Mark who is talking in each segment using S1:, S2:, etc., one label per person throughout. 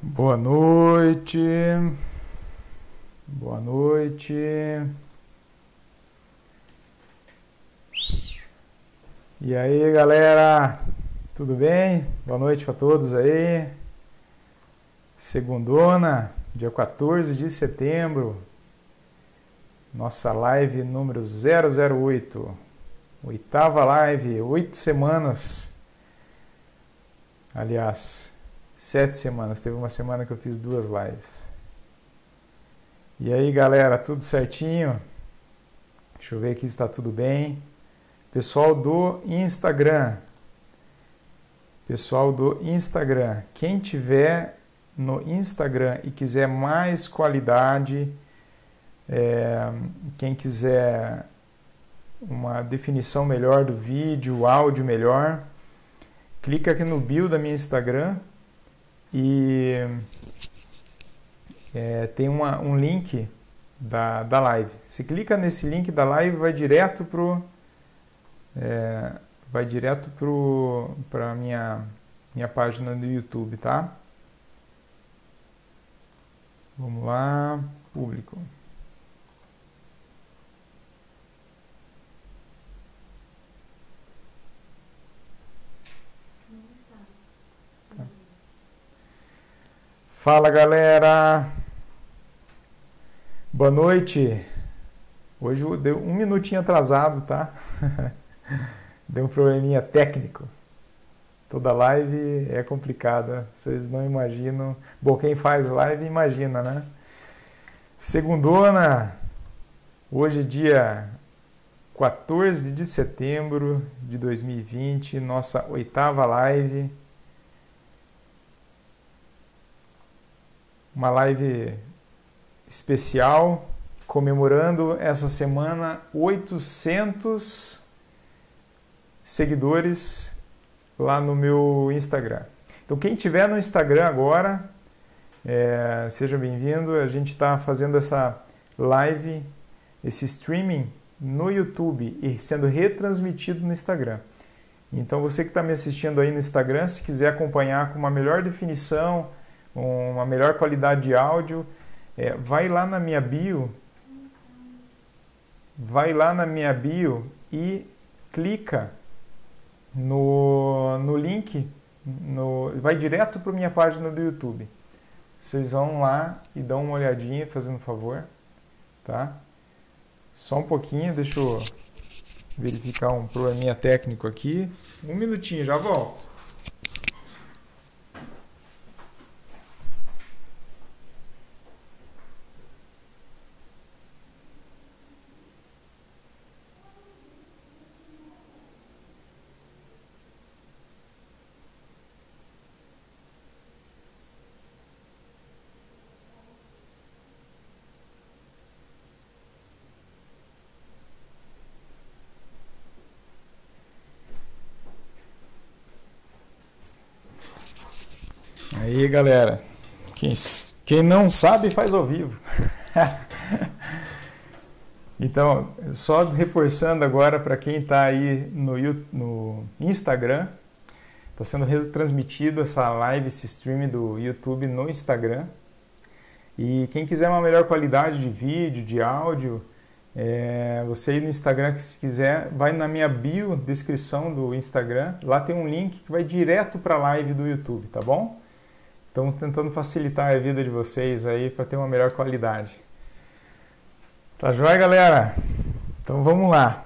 S1: Boa noite, boa noite. E aí, galera, tudo bem? Boa noite para todos aí. Segundona, dia 14 de setembro, nossa live número 008, oitava live, 8 semanas. Aliás, 7 semanas, teve uma semana que eu fiz 2 lives. E aí, galera, tudo certinho? Deixa eu ver aqui se está tudo bem. Pessoal do Instagram, quem tiver no Instagram e quiser mais qualidade, quem quiser uma definição melhor do vídeo, áudio melhor, clica aqui no bio da minha Instagram e tem um link da live. Se clica nesse link da live, vai direto para minha página do YouTube, tá? Vamos lá, público. Tá. Fala, galera. Boa noite. Hoje deu um minutinho atrasado, tá? Deu um probleminha técnico. Toda live é complicada, vocês não imaginam. Bom, quem faz live imagina, né? Segundona, hoje é dia 14 de setembro de 2020, nossa oitava live. Uma live especial, comemorando essa semana 800 seguidores lá no meu Instagram. Então, quem tiver no Instagram agora, seja bem-vindo. A gente está fazendo essa live, esse streaming no YouTube e sendo retransmitido no Instagram. Então, você que está me assistindo aí no Instagram, se quiser acompanhar com uma melhor definição, uma melhor qualidade de áudio, vai lá na minha bio, e clica no link, vai direto para minha página do YouTube. Vocês vão lá e dão uma olhadinha, fazendo um favor, tá? Só um pouquinho, deixa eu verificar um probleminha técnico aqui. Um minutinho, já volto. Aí, galera, quem não sabe faz ao vivo. Então, só reforçando agora para quem está aí no Instagram, está sendo retransmitido essa live, esse stream do YouTube no Instagram. E quem quiser uma melhor qualidade de vídeo, de áudio, você aí no Instagram, se quiser, vai na minha bio, descrição do Instagram, lá tem um link que vai direto para a live do YouTube, tá bom? Estamos tentando facilitar a vida de vocês aí para ter uma melhor qualidade. Tá joia, galera? Então vamos lá.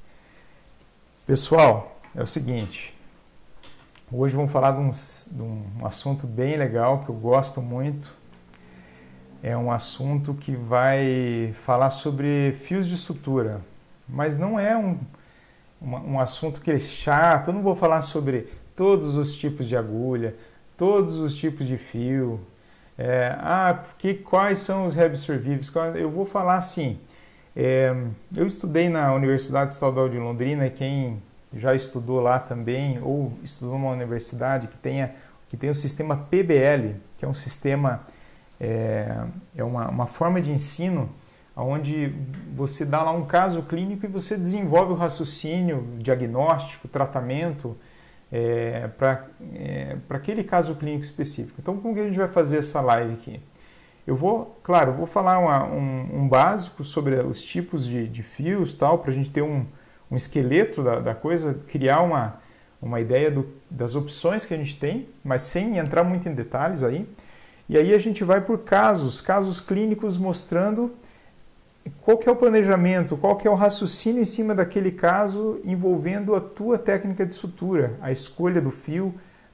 S1: Pessoal, é o seguinte. Hoje vamos falar de um assunto bem legal que eu gosto muito. É um assunto que vai falar sobre fios de sutura. Mas não é um assunto que é chato. Eu não vou falar sobre todos os tipos de agulha, todos os tipos de fio, quais são os absorvíveis. Eu vou falar assim, eu estudei na Universidade Estadual de Londrina, e quem já estudou lá também, ou estudou numa universidade que tem o sistema PBL, que é um sistema, uma forma de ensino, onde você dá lá um caso clínico e você desenvolve o raciocínio, diagnóstico, tratamento, para aquele caso clínico específico. Então, como que a gente vai fazer essa live aqui? Eu vou falar um básico sobre os tipos de fios, tal, para a gente ter um esqueleto da coisa, criar uma ideia das opções que a gente tem, mas sem entrar muito em detalhes aí. E aí a gente vai por casos clínicos mostrando qual que é o planejamento, qual que é o raciocínio em cima daquele caso envolvendo a tua técnica de sutura, a escolha do fio,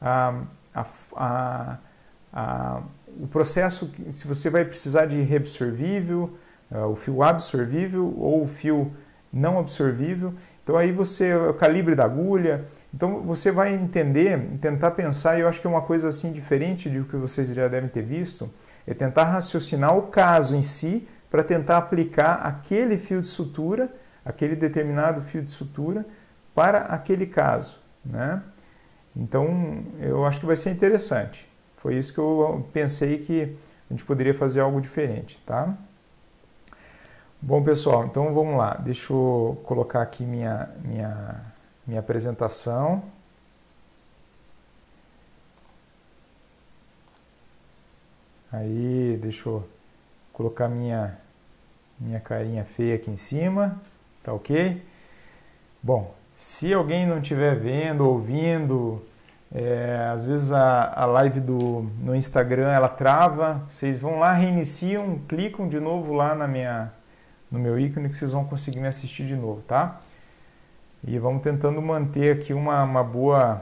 S1: o processo, se você vai precisar de reabsorvível, o fio absorvível ou o fio não absorvível. Então aí o calibre da agulha. Então você vai entender, tentar pensar, e eu acho que é uma coisa assim diferente do que vocês já devem ter visto, é tentar raciocinar o caso em si para tentar aplicar aquele fio de sutura, aquele determinado fio de sutura para aquele caso, né? Então eu acho que vai ser interessante. Foi isso que eu pensei que a gente poderia fazer algo diferente, tá? Bom, pessoal, então vamos lá. Deixa eu colocar aqui minha apresentação. Aí, deixa eu colocar minha carinha feia aqui em cima, tá ok? Bom, se alguém não estiver vendo, ouvindo, às vezes a live no Instagram ela trava, vocês vão lá, reiniciam, clicam de novo lá no meu ícone que vocês vão conseguir me assistir de novo, tá? E vamos tentando manter aqui uma boa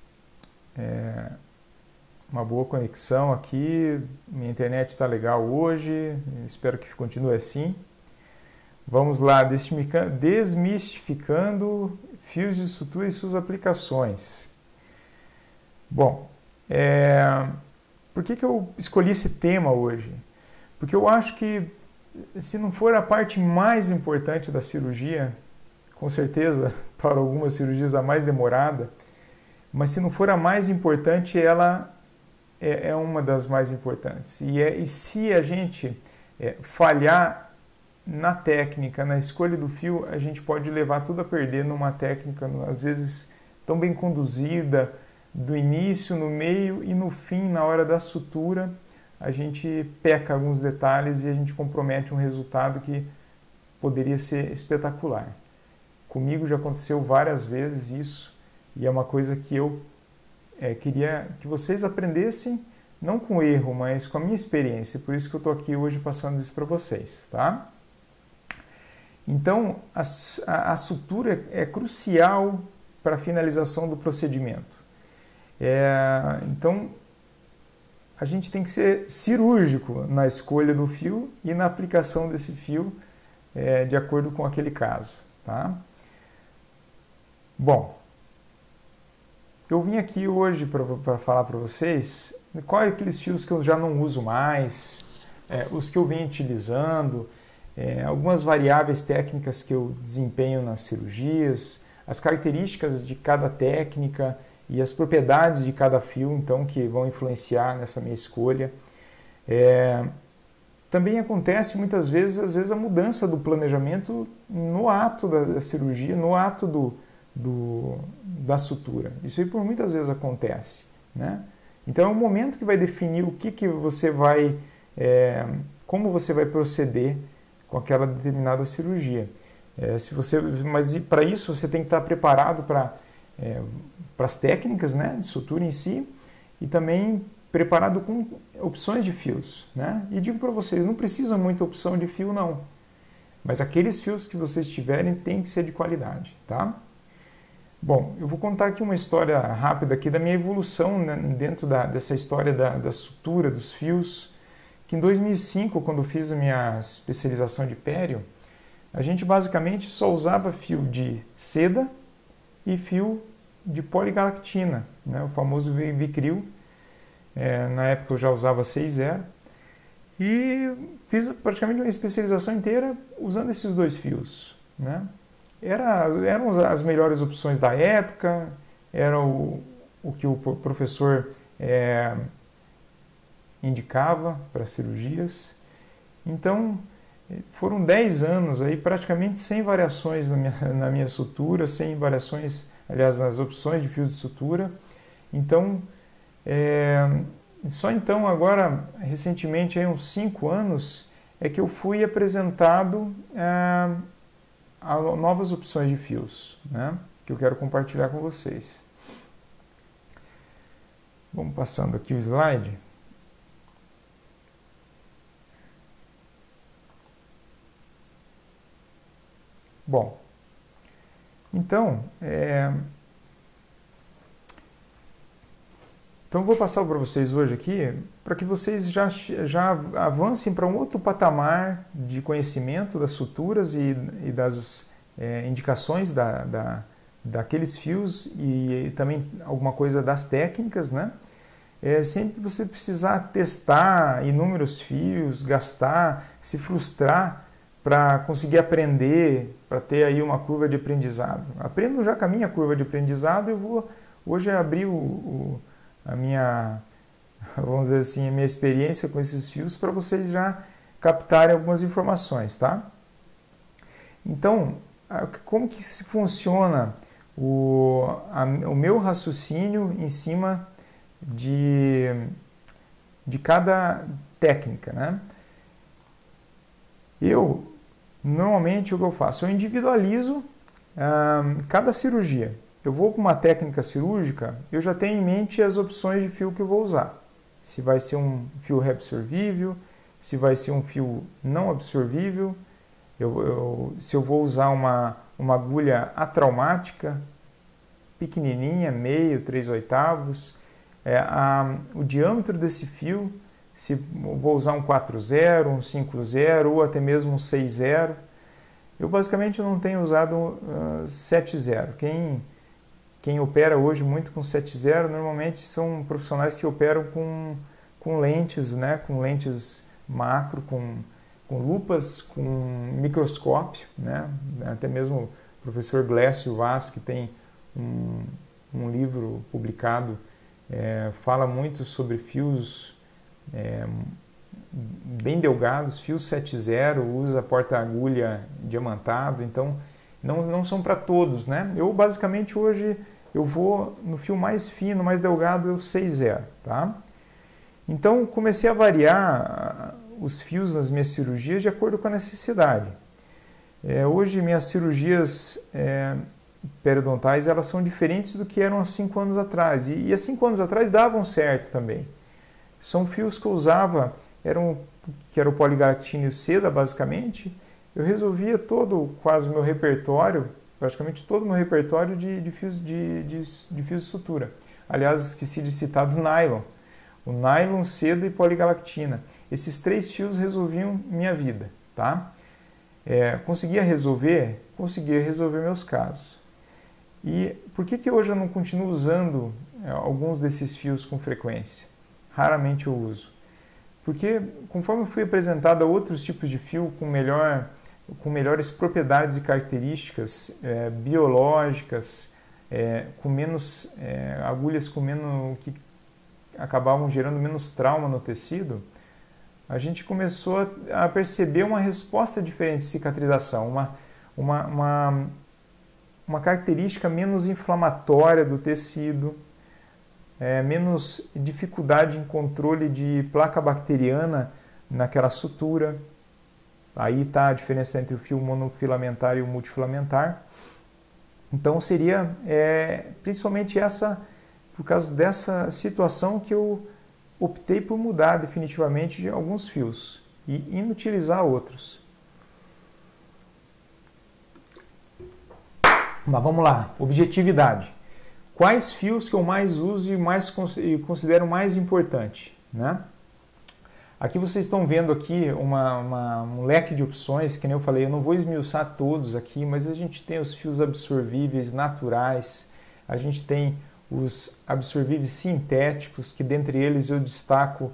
S1: conexão aqui. Minha internet está legal hoje, espero que continue assim. Vamos lá, desmistificando fios de sutura e suas aplicações. Bom, por que eu escolhi esse tema hoje? Porque eu acho que, se não for a parte mais importante da cirurgia, com certeza, para algumas cirurgias a mais demorada, mas se não for a mais importante, ela é uma das mais importantes. E se a gente falhar na técnica, na escolha do fio, a gente pode levar tudo a perder numa técnica, às vezes, tão bem conduzida, do início, no meio e no fim, na hora da sutura, a gente peca alguns detalhes e a gente compromete um resultado que poderia ser espetacular. Comigo já aconteceu várias vezes isso, e é uma coisa que eu queria que vocês aprendessem, não com erro, mas com a minha experiência. Por isso que eu estou aqui hoje passando isso para vocês, tá? Então, a sutura é crucial para a finalização do procedimento. Então, a gente tem que ser cirúrgico na escolha do fio e na aplicação desse fio de acordo com aquele caso, tá? Bom, eu vim aqui hoje para falar para vocês quais aqueles fios que eu já não uso mais, os que eu venho utilizando, algumas variáveis técnicas que eu desempenho nas cirurgias, as características de cada técnica e as propriedades de cada fio, então, que vão influenciar nessa minha escolha. Também acontece muitas vezes, às vezes, a mudança do planejamento no ato da cirurgia, no ato da sutura. Isso aí por muitas vezes acontece, né? Então é um momento que vai definir o que você vai, como você vai proceder com aquela determinada cirurgia. Mas para isso você tem que estar preparado para as técnicas, né, de sutura em si, e também preparado com opções de fios, né? E digo para vocês, não precisa muita opção de fio não, mas aqueles fios que vocês tiverem tem que ser de qualidade, tá? Bom, eu vou contar aqui uma história rápida aqui da minha evolução, né, dentro dessa história da sutura, dos fios, que em 2005, quando eu fiz a minha especialização de pério, a gente basicamente só usava fio de seda e fio de poligalactina, né, o famoso Vicryl. Na época eu já usava 6,0 e fiz praticamente uma especialização inteira usando esses dois fios, né? Eram as melhores opções da época, era o que o professor indicava para cirurgias. Então, foram 10 anos aí praticamente sem variações na minha sutura, sem variações aliás, nas opções de fios de sutura. Então, só então agora, recentemente, aí, uns 5 anos, é que eu fui apresentado a novas opções de fios, né, que eu quero compartilhar com vocês. Vamos passando aqui o slide. Bom, então, eu vou passar para vocês hoje aqui para que vocês já avancem para um outro patamar de conhecimento das suturas e das indicações daqueles fios e também alguma coisa das técnicas, né? Sempre você precisar testar inúmeros fios, gastar, se frustrar para conseguir aprender, para ter aí uma curva de aprendizado. Aprendo já com a minha curva de aprendizado, eu vou hoje abrir a minha, vamos dizer assim, a minha experiência com esses fios para vocês já captarem algumas informações, tá? Então, como que funciona o meu raciocínio em cima de cada técnica, né? Normalmente, o que eu faço? Eu individualizo cada cirurgia. Eu vou para uma técnica cirúrgica, eu já tenho em mente as opções de fio que eu vou usar. Se vai ser um fio reabsorvível, se vai ser um fio não absorvível, se eu vou usar uma agulha atraumática, pequenininha, meio, 3/8, o diâmetro desse fio, se eu vou usar um 4/0, um 5/0 ou até mesmo um 6/0. Eu basicamente não tenho usado 7/0. Quem opera hoje muito com 7/0 normalmente são profissionais que operam com lentes, né? Com lentes macro, com lupas, com microscópio, né? Até mesmo o professor Glécio Vaz, que tem um livro publicado, fala muito sobre fios bem delgados, fios 7/0, usa porta-agulha diamantado, então não são para todos, né? Eu basicamente hoje eu vou no fio mais fino, mais delgado, o 6/0, tá? Então comecei a variar os fios nas minhas cirurgias de acordo com a necessidade. Hoje minhas cirurgias periodontais elas são diferentes do que eram há 5 anos atrás e há 5 anos atrás davam certo também. São fios que eu usava, que era o poligalactina e o seda basicamente. Eu resolvia quase o meu repertório, praticamente todo o meu repertório de fios de sutura. Aliás, esqueci de citar do nylon. O nylon, seda e poligalactina. Esses 3 fios resolviam minha vida, tá? Conseguia resolver meus casos. E por que hoje eu não continuo usando alguns desses fios com frequência? Raramente eu uso. Porque conforme eu fui apresentado a outros tipos de fio com melhores propriedades e características biológicas, com menos agulhas que acabavam gerando menos trauma no tecido, a gente começou a perceber uma resposta diferente de cicatrização, uma característica menos inflamatória do tecido, menos dificuldade em controle de placa bacteriana naquela sutura. Aí está a diferença entre o fio monofilamentar e o multifilamentar. Então seria principalmente por causa dessa situação que eu optei por mudar definitivamente de alguns fios e inutilizar outros. Mas vamos lá, objetividade. Quais fios que eu mais uso e considero mais importante, né? Aqui vocês estão vendo aqui um leque de opções, que nem eu falei, eu não vou esmiuçar todos aqui, mas a gente tem os fios absorvíveis naturais, a gente tem os absorvíveis sintéticos, que dentre eles eu destaco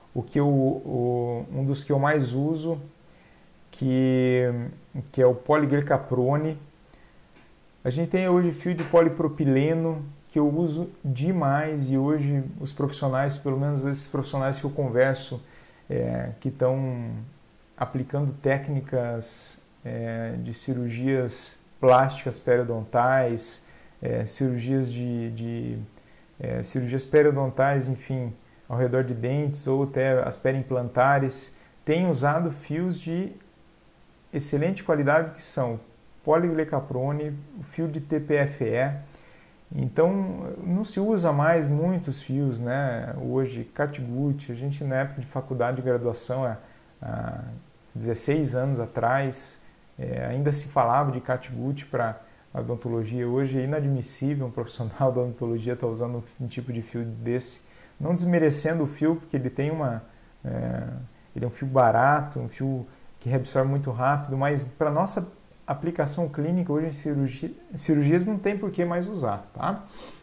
S1: um dos que eu mais uso, que é o poliglicaprone. A gente tem hoje fio de polipropileno, que eu uso demais, e hoje os profissionais, pelo menos esses profissionais que eu converso, que estão aplicando técnicas de cirurgias plásticas periodontais, cirurgias cirurgias periodontais, enfim, ao redor de dentes ou até as periimplantares, têm usado fios de excelente qualidade que são poliglecaprone, o fio de TPFE. Então não se usa mais muitos fios, né? Hoje, catgut, a gente na época de faculdade de graduação, há 16 anos atrás, ainda se falava de catgut para a odontologia. Hoje é inadmissível um profissional da odontologia estar usando um tipo de fio desse, não desmerecendo o fio, porque ele tem ele é um fio barato, um fio que reabsorve muito rápido, mas para nossa aplicação clínica hoje em cirurgias não tem por que mais usar, tá?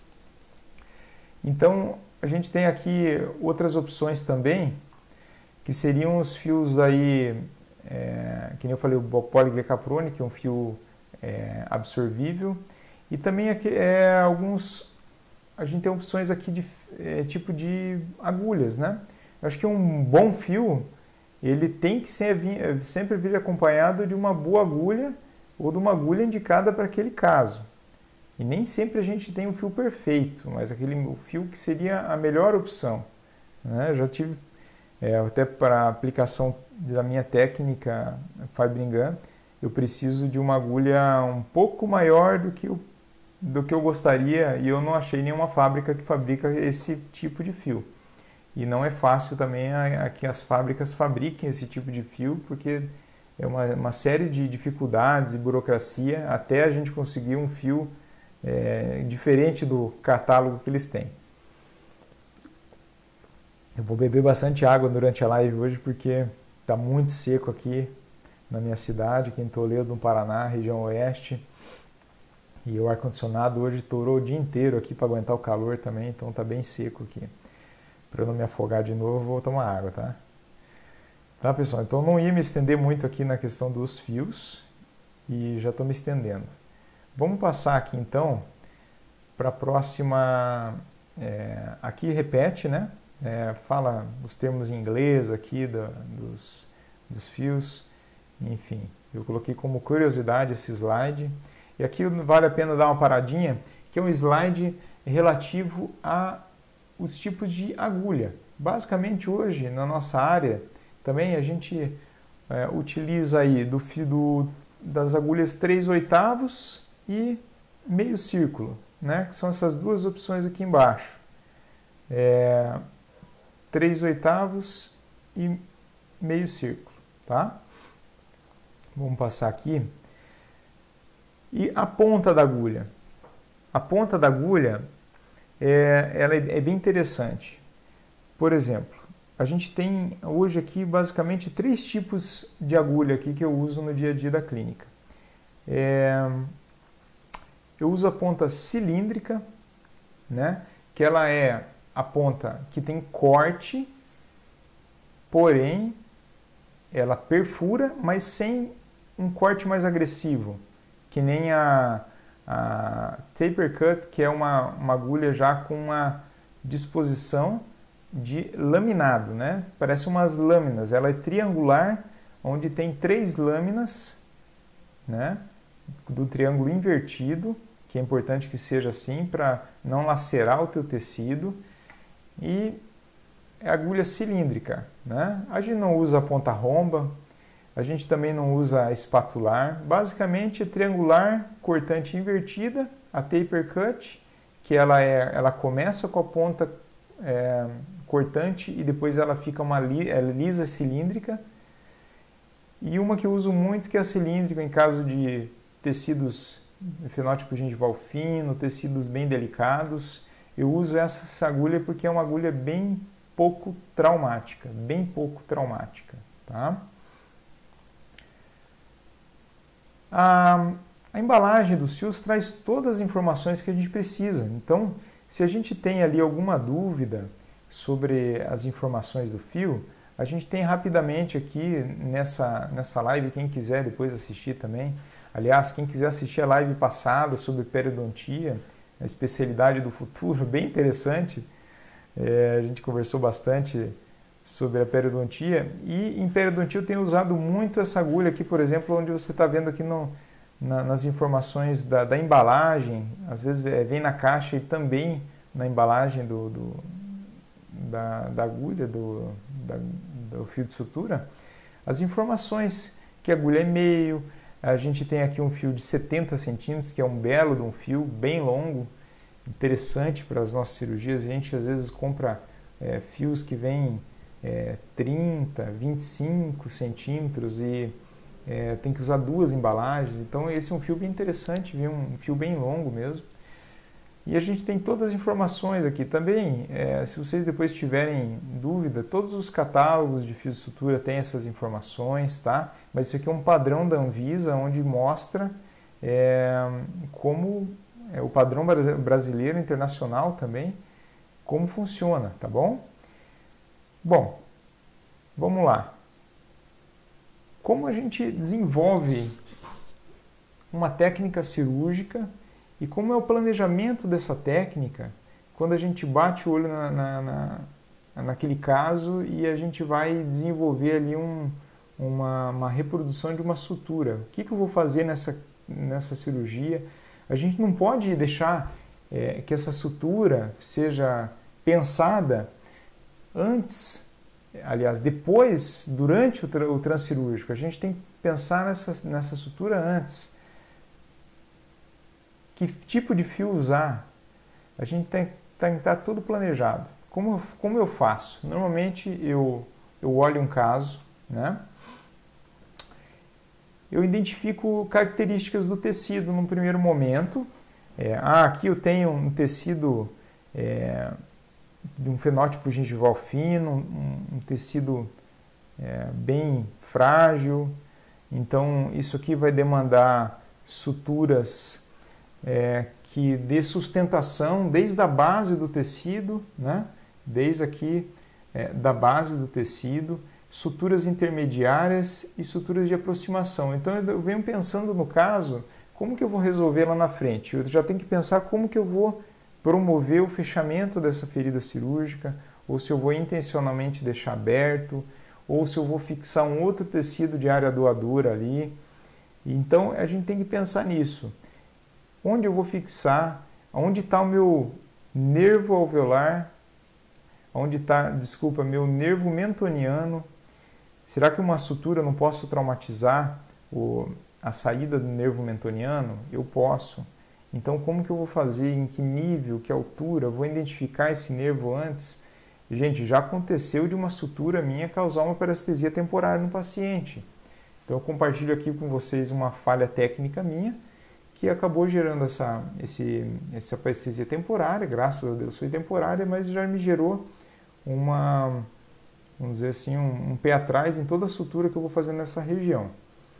S1: Então a gente tem aqui outras opções também, que seriam os fios aí, que nem eu falei, o poliglecaprone, que é um fio absorvível, e também aqui, a gente tem opções aqui de tipo de agulhas, né? Eu acho que um bom fio, ele tem que sempre vir acompanhado de uma boa agulha ou de uma agulha indicada para aquele caso. E nem sempre a gente tem o fio perfeito, mas o fio que seria a melhor opção, né? Eu já tive, até para a aplicação da minha técnica Fibrin Gun, eu preciso de uma agulha um pouco maior do que eu gostaria, e eu não achei nenhuma fábrica que fabrica esse tipo de fio. E não é fácil também que as fábricas fabriquem esse tipo de fio, porque é uma série de dificuldades e burocracia até a gente conseguir um fio diferente do catálogo que eles têm. Eu vou beber bastante água durante a live hoje porque está muito seco aqui na minha cidade, aqui em Toledo, no Paraná, região oeste. E o ar-condicionado hoje torou o dia inteiro aqui para aguentar o calor também, então está bem seco aqui. Para eu não me afogar de novo, vou tomar água, tá? Tá, pessoal? Então não ia me estender muito aqui na questão dos fios e já estou me estendendo. Vamos passar aqui então para a próxima. Aqui repete, né? Fala os termos em inglês aqui dos fios. Enfim, eu coloquei como curiosidade esse slide. E aqui vale a pena dar uma paradinha, que é um slide relativo aos tipos de agulha. Basicamente hoje na nossa área também a gente utiliza aí das agulhas 3/8 e meio círculo, né? Que são essas duas opções aqui embaixo. 3/8 e meio círculo, tá? Vamos passar aqui. E a ponta da agulha? A ponta da agulha ela é bem interessante. Por exemplo, a gente tem hoje aqui basicamente 3 tipos de agulha aqui que eu uso no dia a dia da clínica. Eu uso a ponta cilíndrica, né? Que ela é a ponta que tem corte, porém ela perfura, mas sem um corte mais agressivo, que nem a taper cut, que é uma agulha já com uma disposição de laminado, né? Parece umas lâminas. Ela é triangular, onde tem 3 lâminas, né? Do triângulo invertido, que é importante que seja assim para não lacerar o teu tecido. E é agulha cilíndrica, né? A gente não usa a ponta romba, a gente também não usa espatular. Basicamente é triangular, cortante invertida, a taper cut, que ela começa com a ponta cortante e depois ela fica lisa cilíndrica. E uma que eu uso muito, que é a cilíndrica, em caso de tecidos fenótipo gengival fino, tecidos bem delicados. Eu uso essa agulha porque é uma agulha bem pouco traumática, tá? A embalagem dos fios traz todas as informações que a gente precisa. Então, se a gente tem ali alguma dúvida sobre as informações do fio, a gente tem rapidamente aqui nessa live, quem quiser depois assistir também. Aliás, quem quiser assistir a live passada sobre periodontia, a especialidade do futuro, bem interessante. A gente conversou bastante sobre a periodontia, e em periodontia eu tenho usado muito essa agulha aqui, por exemplo, onde você está vendo aqui nas informações da embalagem, às vezes vem na caixa e também na embalagem da agulha, do fio de sutura, as informações que a agulha é meio. A gente tem aqui um fio de 70 centímetros, que é um belo de um fio, bem longo, interessante para as nossas cirurgias. A gente às vezes compra fios que vêm 30, 25 centímetros e tem que usar duas embalagens. Então esse é um fio bem interessante, um fio bem longo mesmo. E a gente tem todas as informações aqui também. Se vocês depois tiverem dúvida, todos os catálogos de fios de sutura têm essas informações, tá? Mas isso aqui é um padrão da Anvisa, onde mostra como o padrão brasileiro e internacional também, como funciona, tá bom? Bom, vamos lá. Como a gente desenvolve uma técnica cirúrgica e como é o planejamento dessa técnica quando a gente bate o olho naquele caso e a gente vai desenvolver ali uma reprodução de uma sutura. O que eu vou fazer nessa cirurgia? A gente não pode deixar que essa sutura seja pensada antes, aliás, depois, durante o transcirúrgico. A gente tem que pensar nessa sutura antes. Que tipo de fio usar? A gente tem que estar tudo planejado. Como eu faço? Normalmente eu olho um caso, né? Eu identifico características do tecido num primeiro momento. Aqui eu tenho um tecido de um fenótipo gengival fino, um tecido bem frágil. Então isso aqui vai demandar suturas que dê sustentação desde a base do tecido, né? Desde aqui da base do tecido, suturas intermediárias e suturas de aproximação. Então eu venho pensando no caso, como que eu vou resolver lá na frente? Eu já tenho que pensar como que eu vou promover o fechamento dessa ferida cirúrgica, ou se eu vou intencionalmente deixar aberto, ou se eu vou fixar um outro tecido de área doadora ali. Então a gente tem que pensar nisso. Onde eu vou fixar? Onde está o meu nervo alveolar? Onde está, desculpa, meu nervo mentoniano? Será que uma sutura eu não posso traumatizar a saída do nervo mentoniano? Eu posso. Então, como que eu vou fazer? Em que nível? Que altura? Eu vou identificar esse nervo antes? Gente, já aconteceu de uma sutura minha causar uma parestesia temporária no paciente. Então, eu compartilho aqui com vocês uma falha técnica minha que acabou gerando essa parestesia temporária. Graças a Deus foi temporária, mas já me gerou vamos dizer assim, um pé atrás em toda a sutura que eu vou fazer nessa região.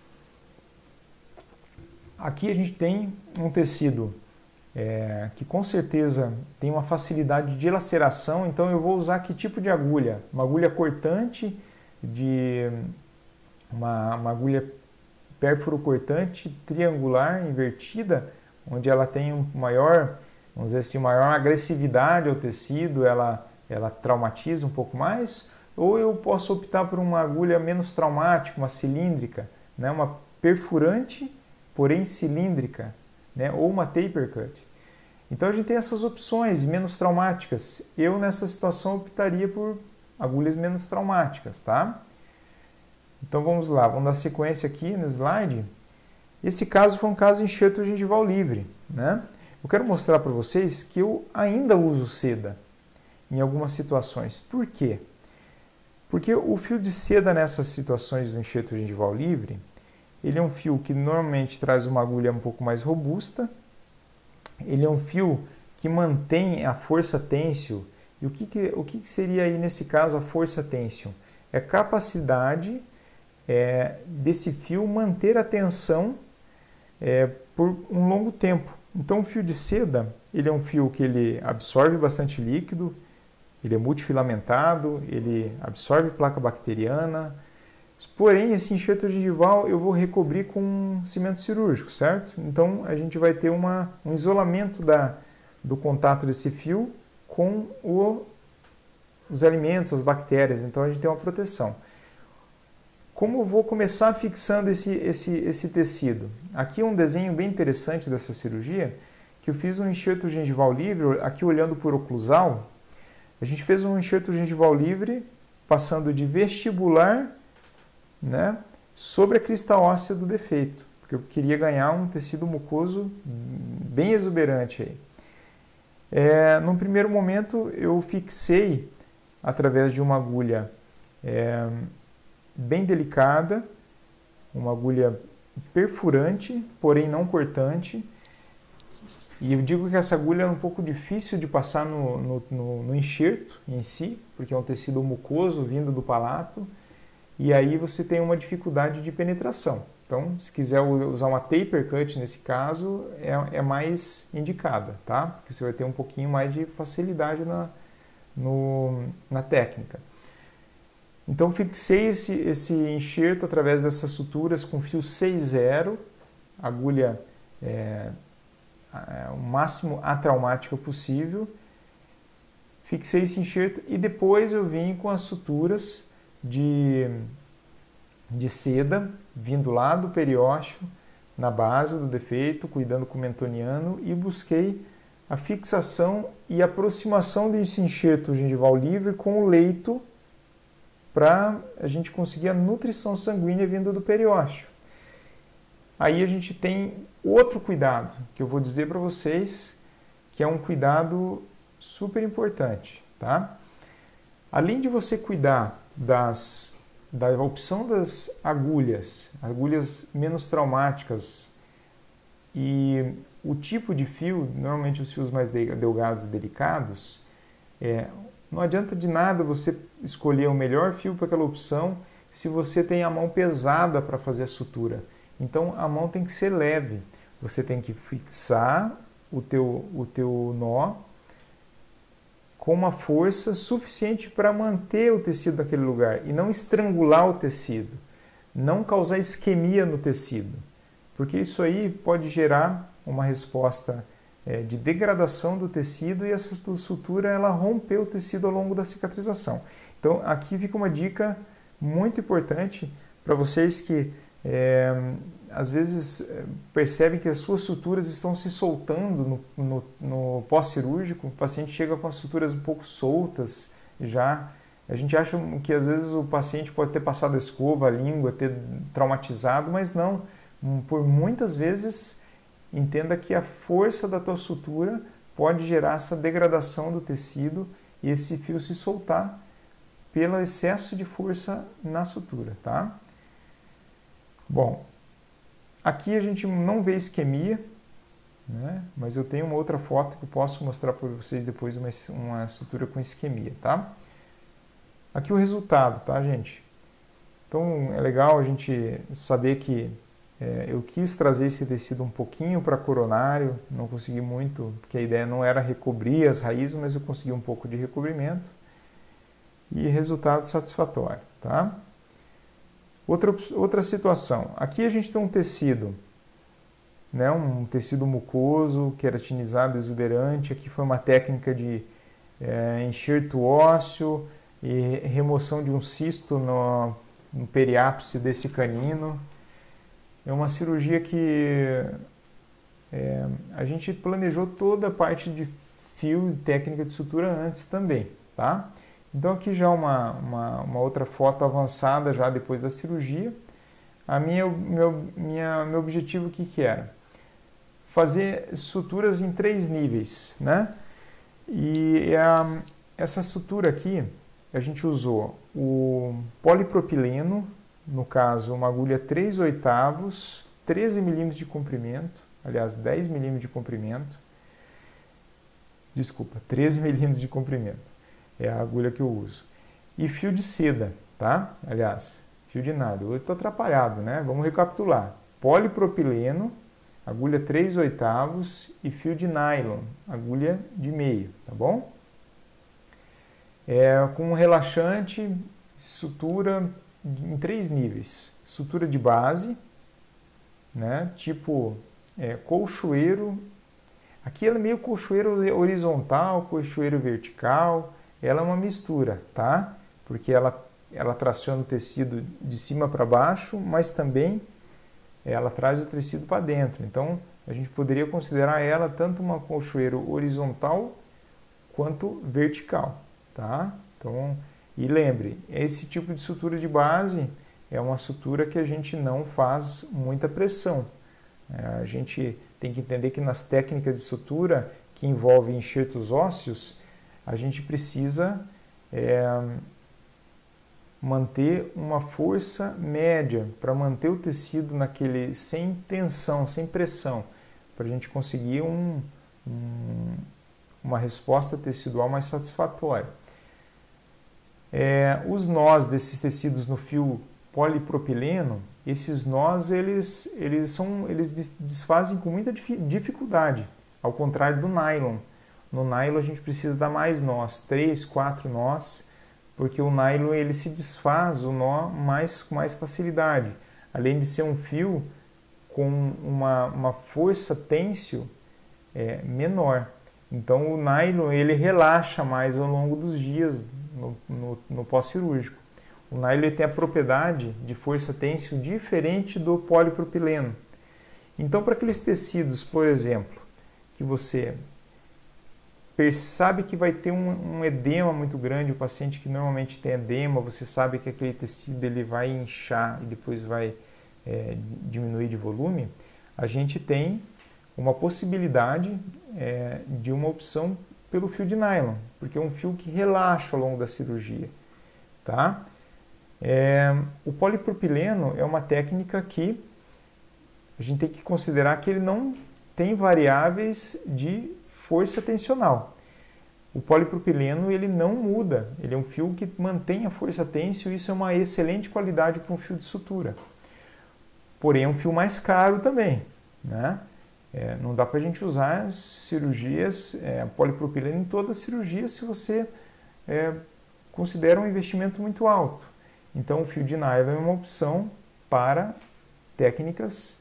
S1: Aqui a gente tem um tecido que com certeza tem uma facilidade de laceração, então eu vou usar que tipo de agulha? Uma agulha cortante, uma agulha pérfuro cortante triangular invertida, onde ela tem maior, vamos dizer assim, maior agressividade ao tecido, ela traumatiza um pouco mais, ou eu posso optar por uma agulha menos traumática, uma cilíndrica, né? Uma perfurante, porém cilíndrica, né? Ou uma taper cut. Então a gente tem essas opções menos traumáticas. Eu nessa situação optaria por agulhas menos traumáticas, tá? Então vamos lá, vamos dar sequência aqui no slide. Esse caso foi um caso de enxerto gengival livre, né? Eu quero mostrar para vocês que eu ainda uso seda em algumas situações. Por quê? Porque o fio de seda nessas situações do enxerto gengival livre, ele é um fio que normalmente traz uma agulha um pouco mais robusta, ele é um fio que mantém a força tênsio. E o que seria aí nesse caso a força tênsio? É a capacidade desse fio manter a tensão por um longo tempo. Então o fio de seda, ele é um fio que ele absorve bastante líquido, ele é multifilamentado, ele absorve placa bacteriana, porém esse enxerto gengival eu vou recobrir com cimento cirúrgico, certo? Então a gente vai ter um isolamento do contato desse fio com os alimentos, as bactérias, então a gente tem uma proteção. como eu vou começar fixando esse tecido? Aqui é um desenho bem interessante dessa cirurgia, que eu fiz um enxerto gengival livre, aqui olhando por oclusal. A gente fez um enxerto gengival livre, passando de vestibular, né, sobre a crista óssea do defeito, porque eu queria ganhar um tecido mucoso bem exuberante aí. Num primeiro momento, eu fixei através de uma agulha bem delicada, uma agulha perfurante, porém não cortante. E eu digo que essa agulha é um pouco difícil de passar no enxerto em si, porque é um tecido mucoso vindo do palato, e aí você tem uma dificuldade de penetração. Então, se quiser usar uma taper cut nesse caso, é mais indicada, tá? Porque você vai ter um pouquinho mais de facilidade na técnica. Então, fixei esse enxerto através dessas suturas com fio 6/0, agulha o máximo atraumática possível. Fixei esse enxerto e depois eu vim com as suturas de seda, vindo lá do periósteo, na base do defeito, cuidando com o mentoniano, e busquei a fixação e aproximação desse enxerto gengival livre com o leito para a gente conseguir a nutrição sanguínea vindo do periósteo. Aí a gente tem outro cuidado que eu vou dizer para vocês, que é um cuidado super importante, tá? Além de você cuidar da opção das agulhas menos traumáticas e o tipo de fio, normalmente os fios mais delgados e delicados, não adianta de nada você escolher o melhor fio para aquela opção se você tem a mão pesada para fazer a sutura. Então a mão tem que ser leve, você tem que fixar o teu nó com uma força suficiente para manter o tecido naquele lugar e não estrangular o tecido, não causar isquemia no tecido, porque isso aí pode gerar uma resposta de degradação do tecido e essa sutura ela romper o tecido ao longo da cicatrização. Então aqui fica uma dica muito importante para vocês que às vezes percebem que as suas suturas estão se soltando no pós-cirúrgico, o paciente chega com as suturas um pouco soltas já. A gente acha que às vezes o paciente pode ter passado a escova, a língua, ter traumatizado, mas não. Por muitas vezes, entenda que a força da tua sutura pode gerar essa degradação do tecido e esse fio se soltar pelo excesso de força na sutura, tá? Bom, aqui a gente não vê isquemia, né? Mas eu tenho uma outra foto que eu posso mostrar para vocês depois, uma sutura com isquemia, tá? Aqui o resultado, tá, gente? Então é legal a gente saber que eu quis trazer esse tecido um pouquinho para coronário, não consegui muito, porque a ideia não era recobrir as raízes, mas eu consegui um pouco de recobrimento e resultado satisfatório, tá? Outra situação, aqui a gente tem um tecido, né, um tecido mucoso, queratinizado, exuberante. Aqui foi uma técnica de enxerto ósseo e remoção de um cisto no periápice desse canino. É uma cirurgia que a gente planejou toda a parte de fio e técnica de sutura antes também, tá? Então aqui já uma outra foto avançada já depois da cirurgia. Meu objetivo o que era? Fazer suturas em 3 níveis, né? E essa sutura aqui, a gente usou o polipropileno, no caso uma agulha 3/8, 13 milímetros de comprimento, aliás 10 milímetros de comprimento, desculpa, 13 milímetros de comprimento. É a agulha que eu uso. E fio de seda, tá? Aliás, fio de nylon. Eu estou atrapalhado, né? Vamos recapitular. Polipropileno, agulha 3/8 e fio de nylon, agulha de meio, tá bom? Com um relaxante, sutura em 3 níveis. Sutura de base, né? Tipo colchoeiro. Aqui ela é meio colchoeiro horizontal, colchoeiro vertical. Ela é uma mistura, tá? Porque ela ela traciona o tecido de cima para baixo, mas também ela traz o tecido para dentro. Então, a gente poderia considerar ela tanto uma colchoeiro horizontal quanto vertical, tá? Então, e lembre, esse tipo de sutura de base é uma sutura que a gente não faz muita pressão. A gente tem que entender que nas técnicas de sutura que envolvem enxertos ósseos, a gente precisa manter uma força média para manter o tecido naquele sem tensão, sem pressão, para a gente conseguir uma resposta tecidual mais satisfatória. Os nós desses tecidos no fio polipropileno, esses nós eles desfazem com muita dificuldade, ao contrário do nylon. No nylon a gente precisa dar mais nós, 3, 4 nós, porque o nylon ele se desfaz o nó com mais facilidade. Além de ser um fio com uma força têncil menor. Então o nylon ele relaxa mais ao longo dos dias no pós-cirúrgico. O nylon tem a propriedade de força têncil diferente do polipropileno. Então, para aqueles tecidos, por exemplo, que você sabe que vai ter um edema muito grande, o paciente que normalmente tem edema, você sabe que aquele tecido ele vai inchar e depois vai diminuir de volume, a gente tem uma possibilidade de uma opção pelo fio de nylon, porque é um fio que relaxa ao longo da cirurgia, tá? O polipropileno é uma técnica que a gente tem que considerar que ele não tem variáveis de força tensional. O polipropileno ele não muda, ele é um fio que mantém a força têncil e isso é uma excelente qualidade para um fio de sutura. Porém é um fio mais caro também, né? Não dá para a gente usar cirurgias, polipropileno em todas as cirurgias se você considera um investimento muito alto. Então o fio de nylon é uma opção para técnicas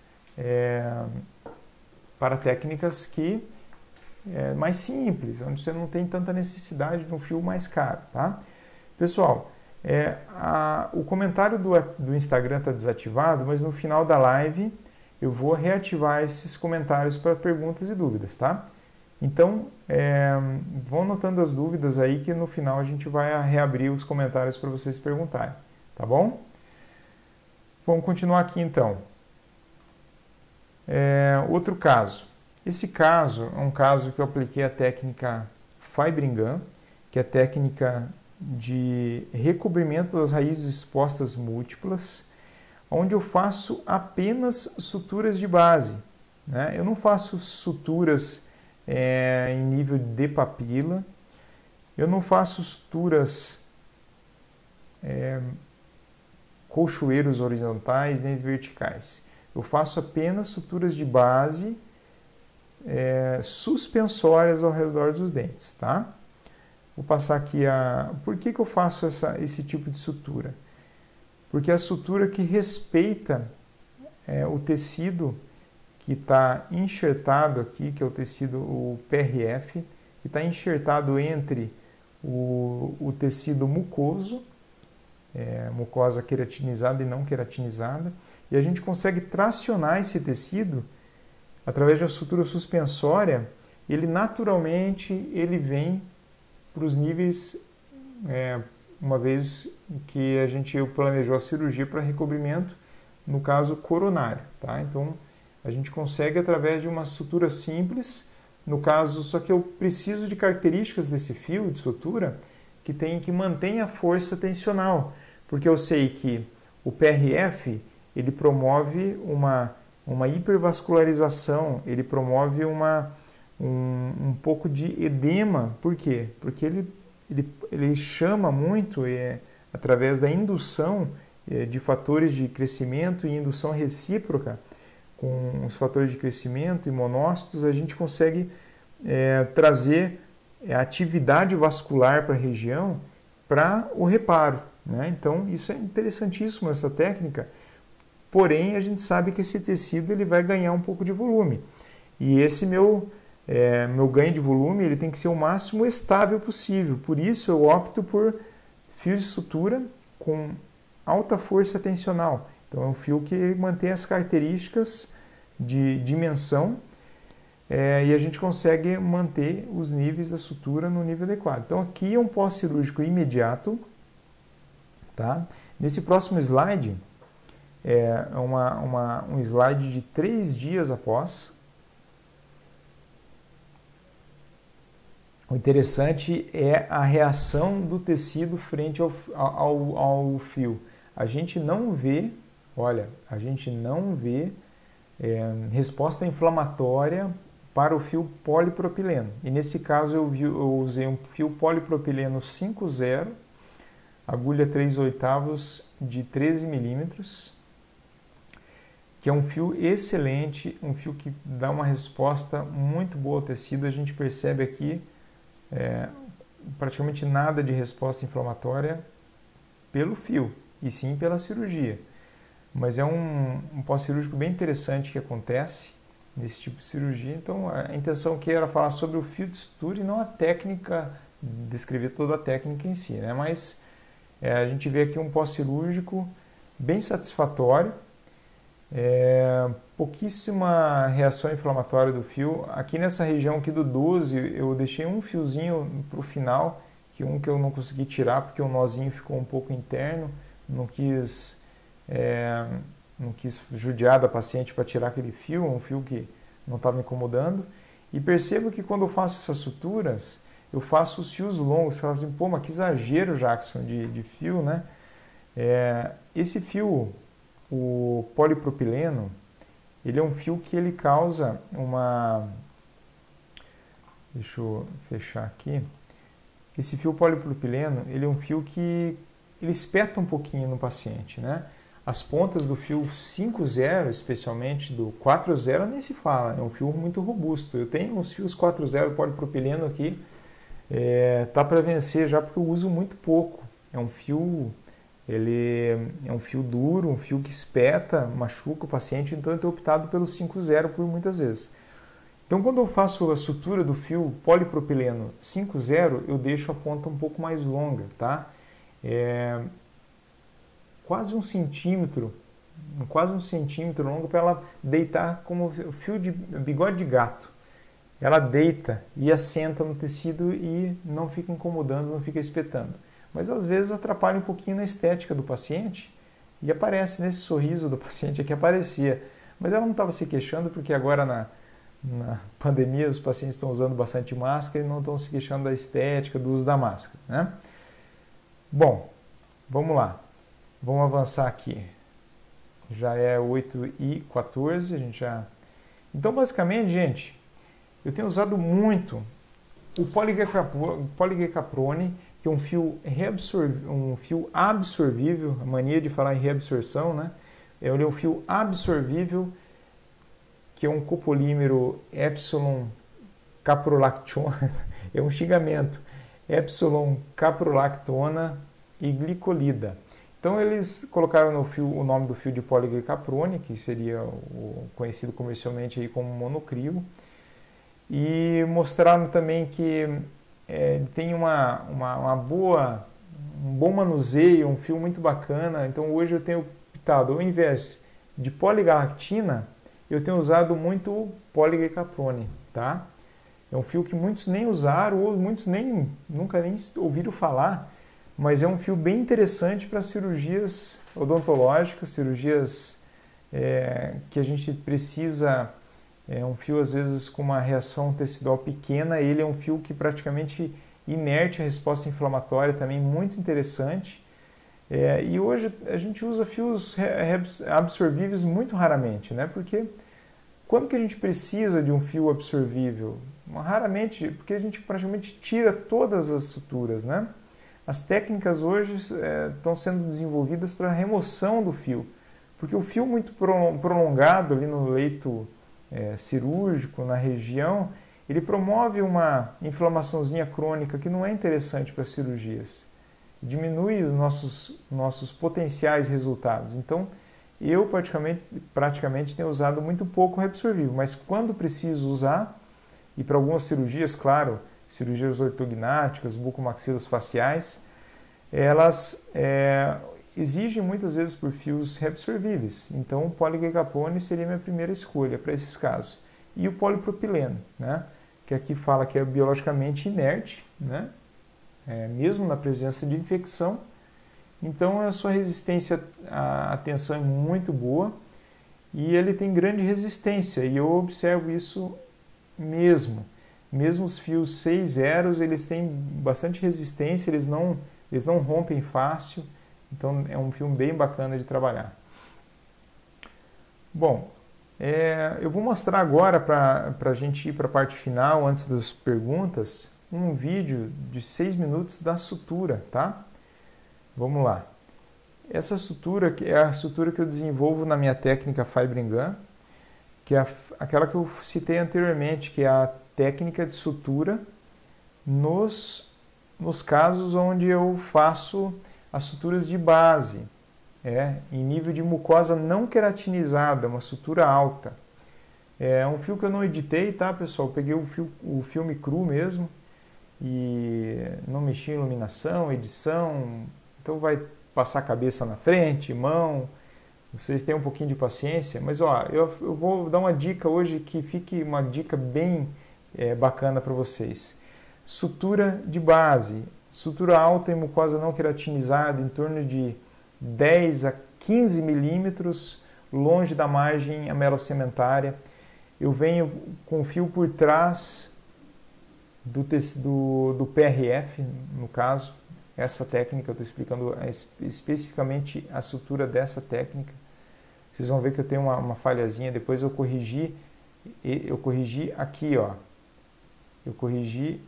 S1: que mais simples, onde você não tem tanta necessidade de um fio mais caro, tá? Pessoal, o comentário do Instagram está desativado, mas no final da live eu vou reativar esses comentários para perguntas e dúvidas, tá? Então, vão anotando as dúvidas aí que no final a gente vai reabrir os comentários para vocês perguntarem, tá bom? Vamos continuar aqui então. Outro caso. Esse caso é um caso que eu apliquei a técnica Fibrin Gun, que é a técnica de recobrimento das raízes expostas múltiplas, onde eu faço apenas suturas de base, né? Eu não faço suturas em nível de papila, eu não faço suturas colchoeiros horizontais nem verticais. Eu faço apenas suturas de base suspensórias ao redor dos dentes, tá? Vou passar aqui Por que eu faço esse tipo de sutura? Porque é a sutura que respeita o tecido que está enxertado aqui, que é o tecido, o PRF, que está enxertado entre o tecido mucoso, mucosa queratinizada e não queratinizada, e a gente consegue tracionar esse tecido através de uma sutura suspensória. Ele naturalmente vem para os níveis, uma vez que a gente planejou a cirurgia para recobrimento, no caso coronário, tá? Então a gente consegue através de uma sutura simples, no caso, só que eu preciso de características desse fio de sutura que mantém a força tensional, porque eu sei que o PRF ele promove uma hipervascularização, ele promove um pouco de edema. Por quê? Porque ele chama muito, através da indução de fatores de crescimento e indução recíproca, com os fatores de crescimento e monócitos, a gente consegue trazer atividade vascular para a região para o reparo, né? Então, isso é interessantíssimo, essa técnica. Porém, a gente sabe que esse tecido ele vai ganhar um pouco de volume. E esse meu ganho de volume ele tem que ser o máximo estável possível. Por isso, eu opto por fios de sutura com alta força tensional. Então é um fio que mantém as características de dimensão e a gente consegue manter os níveis da sutura no nível adequado. Então aqui é um pós-cirúrgico imediato. Tá? Nesse próximo slide, um slide de 3 dias após. O interessante é a reação do tecido frente ao fio. A gente não vê, resposta inflamatória para o fio polipropileno. E nesse caso eu usei um fio polipropileno 5,0, agulha 3/8 de 13 milímetros, que é um fio excelente, um fio que dá uma resposta muito boa ao tecido. A gente percebe aqui praticamente nada de resposta inflamatória pelo fio, e sim pela cirurgia. Mas é um pós-cirúrgico bem interessante que acontece nesse tipo de cirurgia. Então a intenção aqui era falar sobre o fio de sutura e não a técnica, descrever toda a técnica em si, né? Mas a gente vê aqui um pós-cirúrgico bem satisfatório, pouquíssima reação inflamatória do fio. Aqui nessa região aqui do 12 eu deixei um fiozinho para o final, que eu não consegui tirar porque o nozinho ficou um pouco interno, não quis judiar da paciente para tirar aquele fio, um fio que não estava me incomodando. E percebo que quando eu faço essas suturas, eu faço os fios longos. Você fala assim, pô, mas que exagero, Jackson, de fio, né? Esse fio, o polipropileno, ele é um fio que ele causa uma... Deixa eu fechar aqui. Esse fio polipropileno, ele é um fio que ele espeta um pouquinho no paciente, né? As pontas do fio 5,0, especialmente do 4,0, nem se fala, é um fio muito robusto. Eu tenho uns fios 4,0 polipropileno aqui, tá para vencer já porque eu uso muito pouco. É um fio duro, um fio que espeta, machuca o paciente, então eu tenho optado pelo 5,0 por muitas vezes. Então quando eu faço a sutura do fio polipropileno 5,0, eu deixo a ponta um pouco mais longa, tá? Quase um centímetro longo, para ela deitar como fio de bigode de gato. Ela deita e assenta no tecido e não fica incomodando, não fica espetando. Mas às vezes atrapalha um pouquinho na estética do paciente e aparece nesse sorriso do paciente aqui, aparecia. Mas ela não estava se queixando porque agora na pandemia os pacientes estão usando bastante máscara e não estão se queixando da estética, do uso da máscara, né? Bom, vamos lá. Vamos avançar aqui. Já é 8h14, a gente já... Então, basicamente, gente, eu tenho usado muito o poligecaprone, que é um fio absorvível, a mania de falar em reabsorção, né? É um fio absorvível, que é um copolímero epsilon caprolactona, é um xingamento, epsilon caprolactona e glicolida. Então eles colocaram no fio o nome do fio de poligecaprone, que seria o conhecido comercialmente aí como monocrio, e mostraram também que ele tem um bom manuseio, um fio muito bacana. Então hoje eu tenho optado, ao invés de poligalactina, eu tenho usado muito o poligecaprone, tá? É um fio que muitos nem usaram, ou muitos nunca nem ouviram falar, mas é um fio bem interessante para cirurgias odontológicas, cirurgias que a gente precisa, um fio às vezes com uma reação tecidual pequena. Ele é um fio que praticamente inerte a resposta inflamatória, também muito interessante. E hoje a gente usa fios absorvíveis muito raramente, né? Porque quando que a gente precisa de um fio absorvível? Raramente, porque a gente praticamente tira todas as suturas, né? As técnicas hoje estão sendo desenvolvidas para a remoção do fio, porque o fio muito prolongado ali no leito cirúrgico, na região, ele promove uma inflamaçãozinha crônica que não é interessante para cirurgias, diminui os nossos potenciais resultados. Então, eu praticamente tenho usado muito pouco reabsorvível, mas quando preciso usar, e para algumas cirurgias, claro, cirurgias ortognáticas, bucomaxilofaciais, exige muitas vezes por fios reabsorvíveis. Então o poliglicapoene seria a minha primeira escolha para esses casos. E o polipropileno, né? Que aqui fala que é biologicamente inerte, né? Mesmo na presença de infecção. Então a sua resistência à tensão é muito boa e ele tem grande resistência, e eu observo isso mesmo. Mesmo os fios 6 zeros, eles têm bastante resistência, eles não rompem fácil, então é um fio bem bacana de trabalhar. Bom, eu vou mostrar agora, para a gente ir para a parte final, antes das perguntas, um vídeo de 6 minutos da sutura, tá? Vamos lá. Essa sutura é a sutura que eu desenvolvo na minha técnica Fibrin Gun, que é aquela que eu citei anteriormente, que é a técnica de sutura nos casos onde eu faço as suturas de base, em nível de mucosa não queratinizada, uma sutura alta. É um fio que eu não editei, tá, pessoal? Eu peguei o filme cru mesmo e não mexi em iluminação, edição, então vai passar a cabeça na frente, mão. Vocês têm um pouquinho de paciência, mas ó, eu vou dar uma dica hoje que fique uma dica bem bacana para vocês. Sutura de base, sutura alta em mucosa não queratinizada, em torno de 10 a 15 milímetros, longe da margem amelocementária. Eu venho com o fio por trás do PRF, no caso. Essa técnica, eu estou explicando especificamente a sutura dessa técnica. Vocês vão ver que eu tenho uma falhazinha, depois eu corrigi aqui, ó. Eu corrigi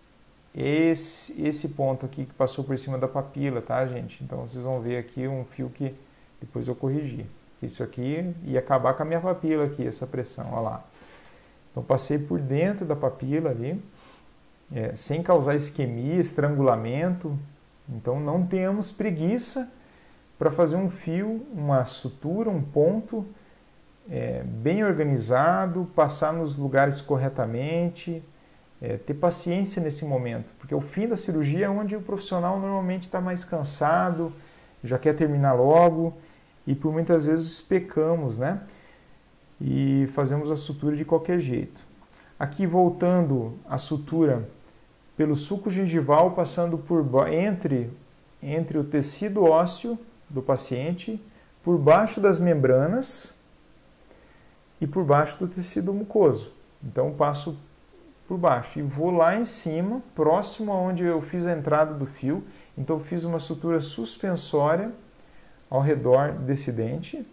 S1: esse ponto aqui que passou por cima da papila, tá, gente? Então vocês vão ver aqui um fio que depois eu corrigi. Isso aqui ia acabar com a minha papila aqui, essa pressão, ó lá. Então passei por dentro da papila ali, sem causar isquemia, estrangulamento. Então não tenhamos preguiça para fazer um fio, uma sutura, um ponto bem organizado, passar nos lugares corretamente, ter paciência nesse momento, porque o fim da cirurgia é onde o profissional normalmente está mais cansado, já quer terminar logo e por muitas vezes pecamos, né? E fazemos a sutura de qualquer jeito. Aqui voltando a sutura pelo sulco gengival, passando entre o tecido ósseo do paciente, por baixo das membranas e por baixo do tecido mucoso. Então passo por baixo e vou lá em cima, próximo aonde eu fiz a entrada do fio. Então eu fiz uma sutura suspensória ao redor desse dente.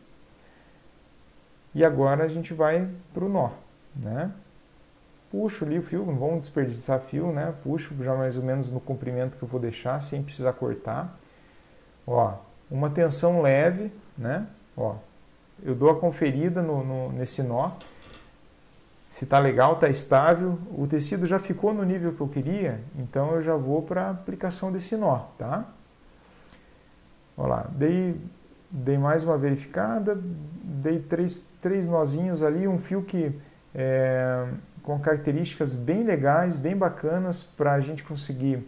S1: E agora a gente vai para o nó, né? Puxo ali o fio, não vamos desperdiçar fio, né? Puxo já mais ou menos no comprimento que eu vou deixar, sem precisar cortar. Ó, uma tensão leve, né? Ó, eu dou a conferida nesse nó. Se tá legal, tá estável, o tecido já ficou no nível que eu queria, então eu já vou para a aplicação desse nó, tá? Ó lá, dei mais uma verificada, dei três nozinhos ali, um fio que com características bem legais, bem bacanas, para a gente conseguir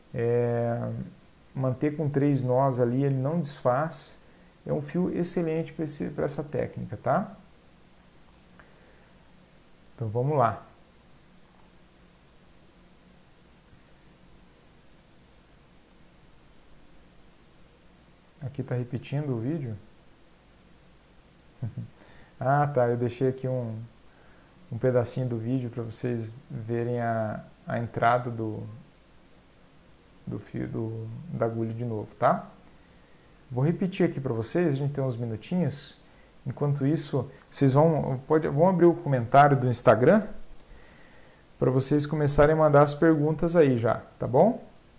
S1: manter com 3 nós ali, ele não desfaz. É um fio excelente para essa técnica, tá? Então vamos lá. Aqui está repetindo o vídeo? Ah, tá, eu deixei aqui um pedacinho do vídeo para vocês verem a entrada do fio da agulha de novo, tá? Vou repetir aqui para vocês, a gente tem uns minutinhos. Enquanto isso, vocês vão abrir o comentário do Instagram para vocês começarem a mandar as perguntas aí já, tá bom?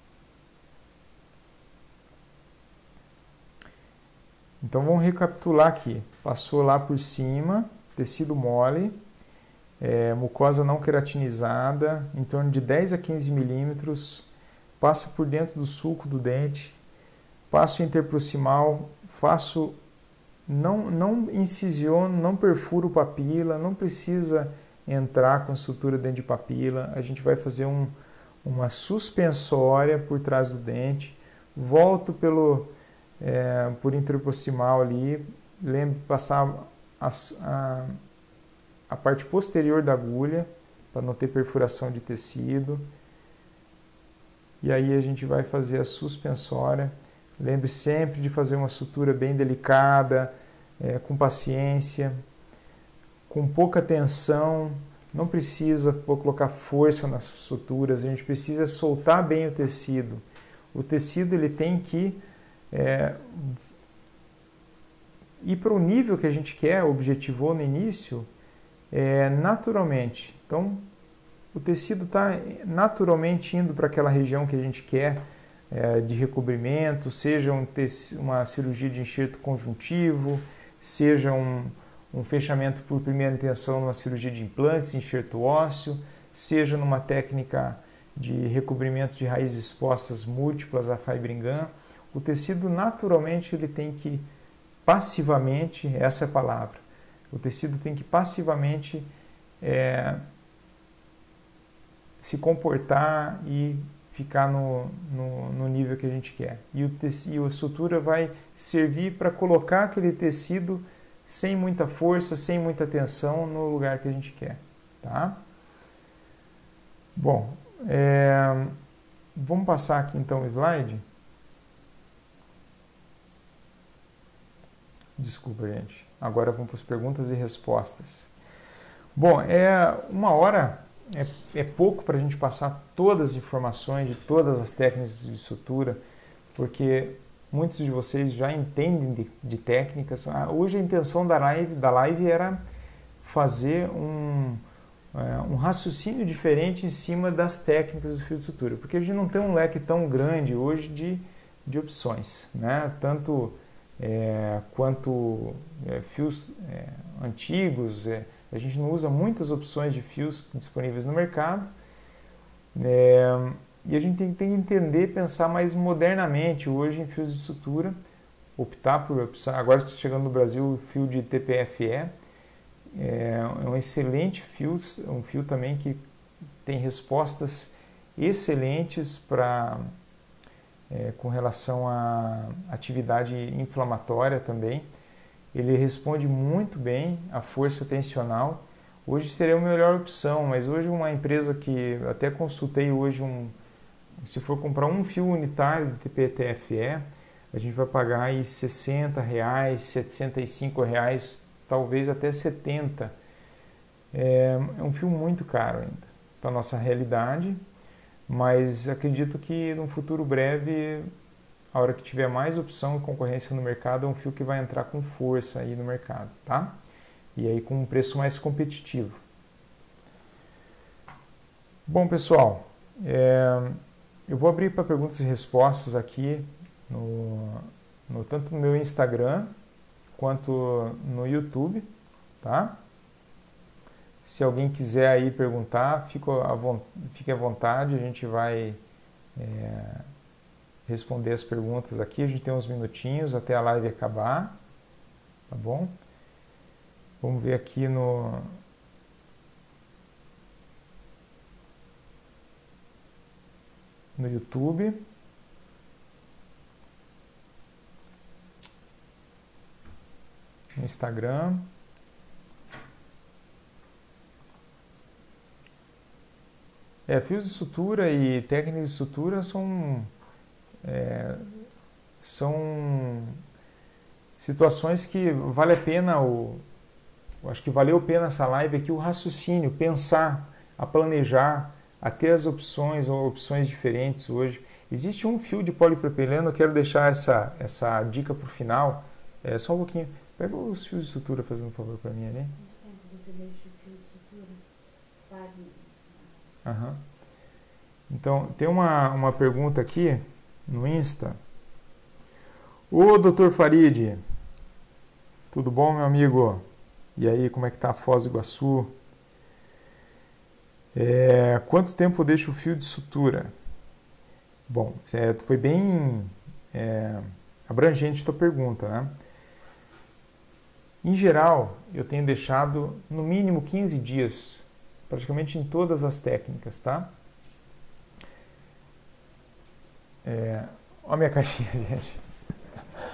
S1: Então vamos recapitular aqui. Passou lá por cima, tecido mole, mucosa não queratinizada, em torno de 10 a 15 milímetros, passa por dentro do sulco do dente, passo interproximal, faço, não incisiono, não perfuro papila, não precisa entrar com sutura dentro de papila, a gente vai fazer uma suspensória por trás do dente, volto por interproximal ali. Lembre de passar a parte posterior da agulha para não ter perfuração de tecido. E aí a gente vai fazer a suspensória. Lembre sempre de fazer uma sutura bem delicada, com paciência, com pouca tensão. Não precisa colocar força nas suturas, a gente precisa soltar bem o tecido. O tecido ele tem que ir para o nível que a gente quer, objetivou no início, naturalmente. Então, o tecido está naturalmente indo para aquela região que a gente quer de recobrimento, seja uma cirurgia de enxerto conjuntivo, seja um fechamento por primeira intenção numa cirurgia de implantes, enxerto ósseo, seja numa técnica de recobrimento de raízes expostas múltiplas, a Fibringham. O tecido naturalmente ele tem que passivamente, essa é a palavra, o tecido tem que passivamente se comportar e ficar no nível que a gente quer. E a sutura vai servir para colocar aquele tecido sem muita força, sem muita tensão no lugar que a gente quer, tá? Bom, vamos passar aqui então o slide. Desculpa, gente. Agora vamos para as perguntas e respostas. Bom, uma hora é pouco para a gente passar todas as informações de todas as técnicas de sutura, porque muitos de vocês já entendem de técnicas. Hoje a intenção da live era fazer um raciocínio diferente em cima das técnicas do fio de sutura, porque a gente não tem um leque tão grande hoje de opções, né? Tanto quanto fios antigos, a gente não usa muitas opções de fios disponíveis no mercado, e a gente tem que entender, pensar mais modernamente hoje em fios de sutura, optar, agora chegando no Brasil, o fio de TPFE, é um excelente fio, um fio também que tem respostas excelentes com relação à atividade inflamatória também. Ele responde muito bem à força tensional. Hoje seria a melhor opção, mas hoje uma empresa que até consultei hoje, se for comprar um fio unitário de TPTFE, a gente vai pagar aí R$60, R$75, talvez até R$70. É um fio muito caro ainda para a nossa realidade, mas acredito que num futuro breve, a hora que tiver mais opção e concorrência no mercado, é um fio que vai entrar com força aí no mercado, tá? E aí com um preço mais competitivo. Bom, pessoal, eu vou abrir para perguntas e respostas aqui, tanto no meu Instagram quanto no YouTube, tá? Se alguém quiser aí perguntar, fique à vontade, a gente vai responder as perguntas aqui. A gente tem uns minutinhos até a live acabar, tá bom? Vamos ver aqui no YouTube. No Instagram. Fios de sutura e técnicas de sutura são situações que vale a pena, eu acho que valeu a pena essa live aqui, o raciocínio, pensar, a planejar, a ter as opções ou opções diferentes hoje. Existe um fio de polipropileno, eu quero deixar essa dica para o final, só um pouquinho. Pega os fios de sutura, fazendo um favor para mim ali.
S2: Quanto tempo você deixa o fio de sutura?
S1: Uhum. Então, tem uma pergunta aqui no Insta. Ô, Dr. Farid, tudo bom, meu amigo? E aí, como é que tá a Foz do Iguaçu? Quanto tempo eu deixo o fio de sutura? Bom, foi bem abrangente a tua pergunta, né? Em geral, eu tenho deixado no mínimo 15 dias, praticamente em todas as técnicas, tá? Olha a minha caixinha, gente.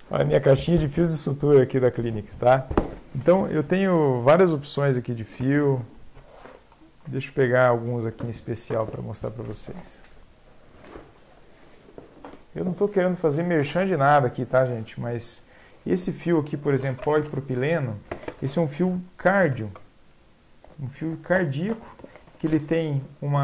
S1: Olha a minha caixinha de fios de sutura aqui da clínica, tá? Então, eu tenho várias opções aqui de fio. Deixa eu pegar alguns aqui em especial para mostrar para vocês. Eu não estou querendo fazer merchan de nada aqui, tá, gente? Mas esse fio aqui, por exemplo, polipropileno, esse é um fio cardio, um fio cardíaco, que ele tem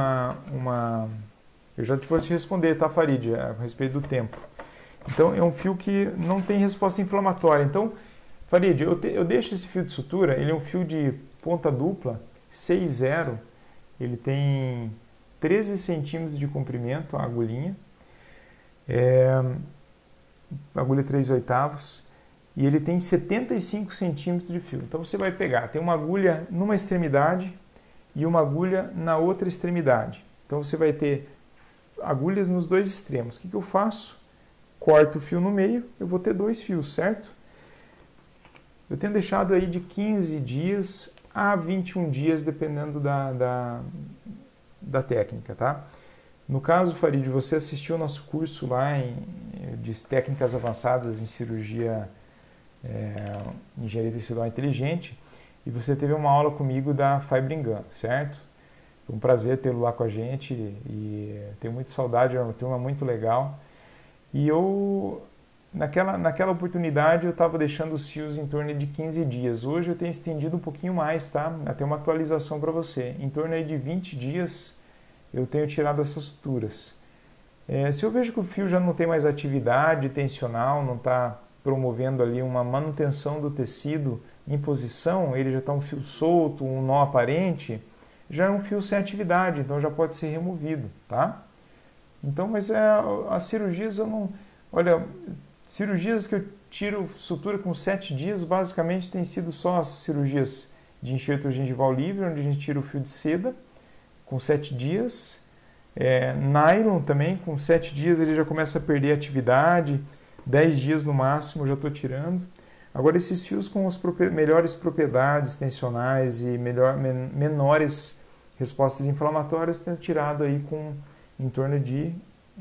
S1: Eu já vou te responder, tá, Farid, a respeito do tempo. Então, é um fio que não tem resposta inflamatória. Então, Farid, eu deixo esse fio de sutura, ele é um fio de ponta dupla, 6,0, ele tem 13 centímetros de comprimento, a agulhinha, agulha 3/8, e ele tem 75 centímetros de fio. Então, você vai pegar, tem uma agulha numa extremidade e uma agulha na outra extremidade. Então, você vai ter agulhas nos dois extremos. O que eu faço? Corto o fio no meio, eu vou ter 2 fios, certo? Eu tenho deixado aí de 15 dias a 21 dias, dependendo da técnica, tá? No caso, Farid, você assistiu ao nosso curso lá de técnicas avançadas em cirurgia, engenharia tecidual inteligente, e você teve uma aula comigo da Fibringan, certo? Foi um prazer tê-lo lá com a gente e tenho muita saudade, é uma turma muito legal. E eu, naquela oportunidade, eu estava deixando os fios em torno de 15 dias. Hoje eu tenho estendido um pouquinho mais, tá? Até uma atualização para você. Em torno aí de 20 dias eu tenho tirado essas suturas. Se eu vejo que o fio já não tem mais atividade tensional, não está promovendo ali uma manutenção do tecido em posição, ele já está um fio solto, um nó aparente, já é um fio sem atividade, então já pode ser removido, tá? Então, mas as cirurgias eu não... Olha, cirurgias que eu tiro sutura com 7 dias, basicamente tem sido só as cirurgias de enxerto gengival livre, onde a gente tira o fio de seda com 7 dias. Nylon também, com 7 dias ele já começa a perder atividade, 10 dias no máximo eu já estou tirando. Agora, esses fios com as melhores propriedades tensionais e menores respostas inflamatórias, tenho tirado aí com em torno de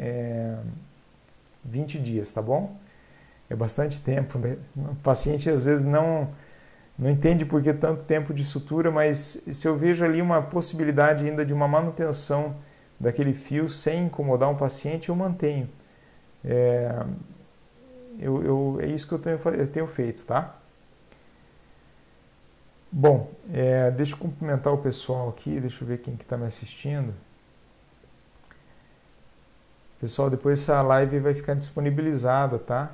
S1: 20 dias, tá bom? É bastante tempo, né? O paciente às vezes não entende por que tanto tempo de sutura, mas se eu vejo ali uma possibilidade ainda de uma manutenção daquele fio sem incomodar um paciente, eu mantenho. É isso que eu tenho feito, tá? Bom, deixa eu cumprimentar o pessoal aqui, deixa eu ver quem que está me assistindo. Pessoal, depois essa live vai ficar disponibilizada, tá?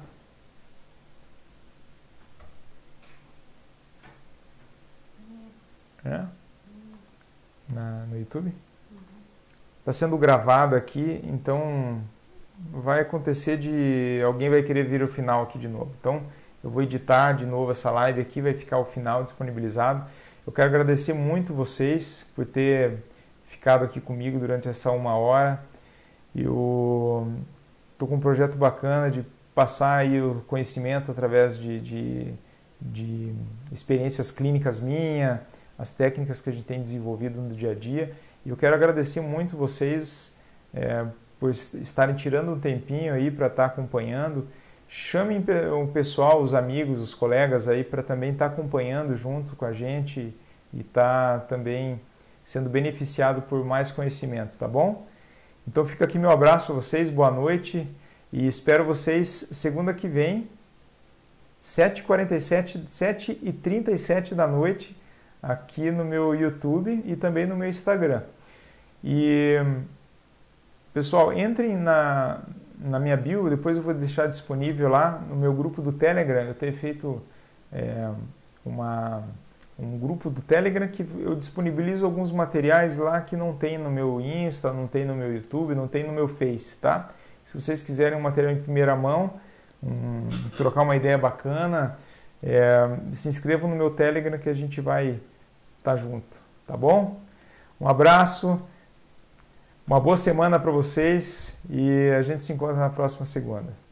S1: No YouTube? Está sendo gravado aqui, então vai acontecer de alguém vai querer vir o final aqui de novo. Então, eu vou editar de novo essa live aqui, vai ficar o final disponibilizado. Eu quero agradecer muito vocês por ter ficado aqui comigo durante essa 1 hora. Eu estou com um projeto bacana de passar aí o conhecimento através de experiências clínicas minhas, as técnicas que a gente tem desenvolvido no dia a dia. E eu quero agradecer muito vocês por estarem tirando um tempinho aí para estar acompanhando. Chamem o pessoal, os amigos, os colegas aí para também estar acompanhando junto com a gente e estar também sendo beneficiado por mais conhecimento, tá bom? Então fica aqui meu abraço a vocês, boa noite e espero vocês segunda que vem, 7h37 da noite, aqui no meu YouTube e também no meu Instagram. E pessoal, entrem na minha bio, depois eu vou deixar disponível lá no meu grupo do Telegram. Eu tenho feito um grupo do Telegram que eu disponibilizo alguns materiais lá que não tem no meu Insta, não tem no meu YouTube, não tem no meu Face, tá? Se vocês quiserem um material em primeira mão, trocar uma ideia bacana, se inscrevam no meu Telegram que a gente vai estar junto, tá bom? Um abraço, uma boa semana para vocês e a gente se encontra na próxima segunda.